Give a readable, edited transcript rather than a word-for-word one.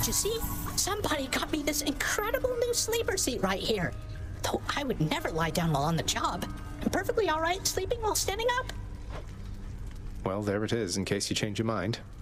you see? Somebody got me this incredible new sleeper seat right here. Though I would never lie down while on the job. I'm perfectly all right sleeping while standing up. Well, there it is, in case you change your mind.